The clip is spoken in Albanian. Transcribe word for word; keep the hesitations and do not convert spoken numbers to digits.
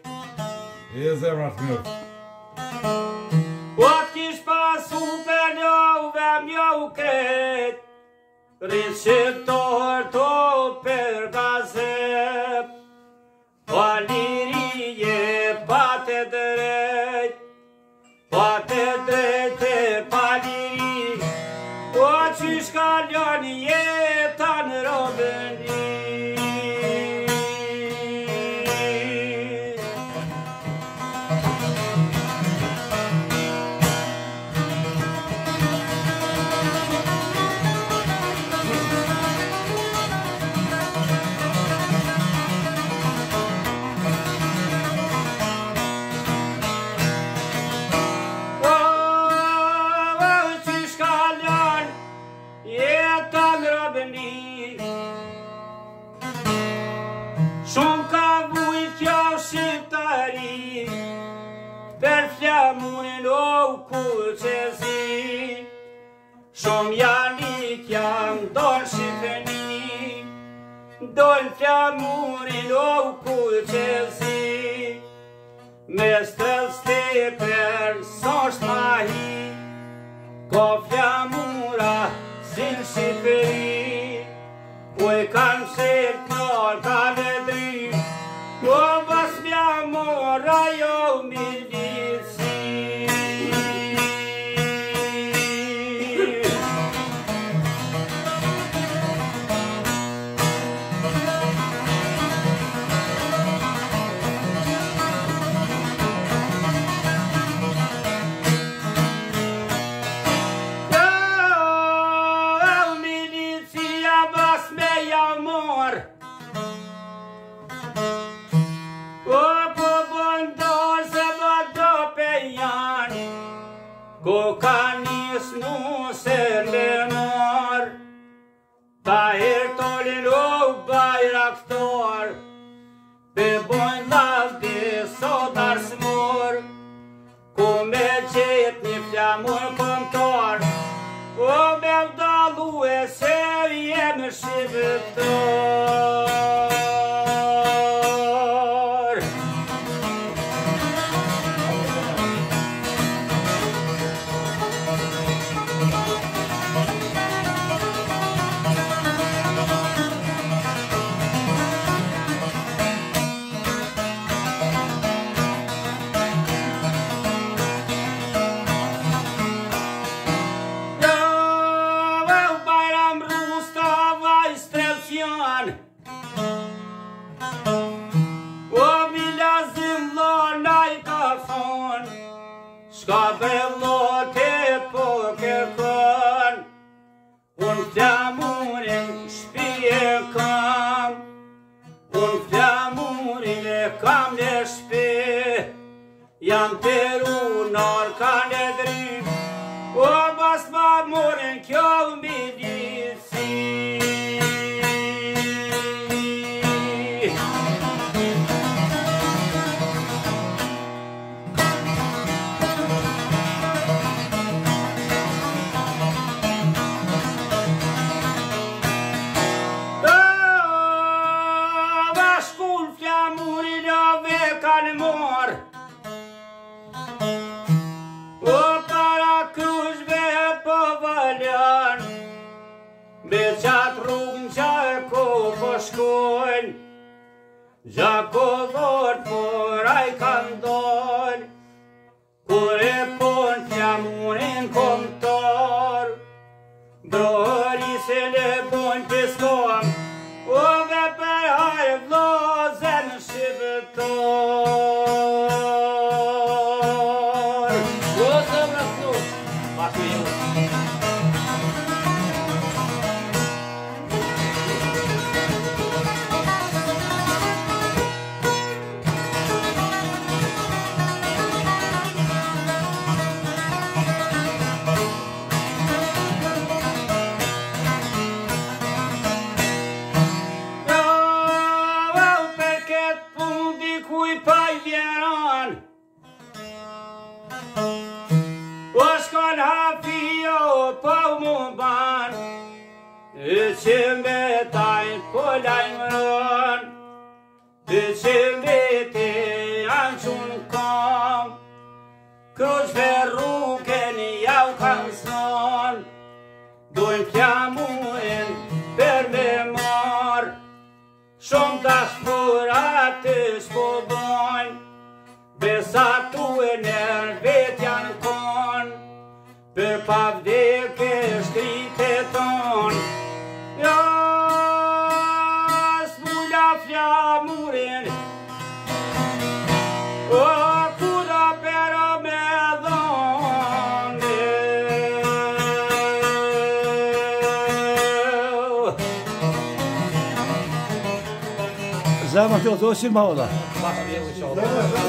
E zemra të mirë. O t'kish pasu për njove mjo kret, Rishqiptor to për gazet, Pa lirije pa të drejt, Pa të drejt e pa liri, O qysh kalon jeta në robëni. Shumë ka vujt kjo shqiptari, për flamurin o kuqezi, Shumë janik jam don Shqipëni, Don flamurin o kuqezi, Mes të steper s'osht mahi, Ko flamura si në Shqipëri, Po e kanë shqip nërë ka në dri, Po bas mja mora jo milici. Ko ka njës nuse me mar, Ta hertolin o bajraktor, Pe bojnë lavdi sot arsmor, Ku me qet një flamur kontor, O me vdalu e se jem shqiptar. O bilazim lona I ka thon, Shka bellote po kërkon, Unë flamurin shpije kam, Unë flamurin e kam në shpi, Jam të runar ka në drim, O bas ma morin kjo milici. Me qatë rrugën qa e ko po shkojnë, Gjako dhort por a I ka ndonë, Kur e pon flamurin komtar, Brohëri se le bon piskom, O dhe për hajë vlozen shqiptar. O të mërësu, batu ju. O shkon hafio po mu ban, E që me tajnë po lajmëron, E që me te Cruci verrucheni iau canzon, doi chiamuin per memor, som das furate spodon, besatu ener vetian con, per pavdeke striteton. Ja, smulja fjamurin, och kuda bära med dem. زي ما تقولش المولى. Basta, eu,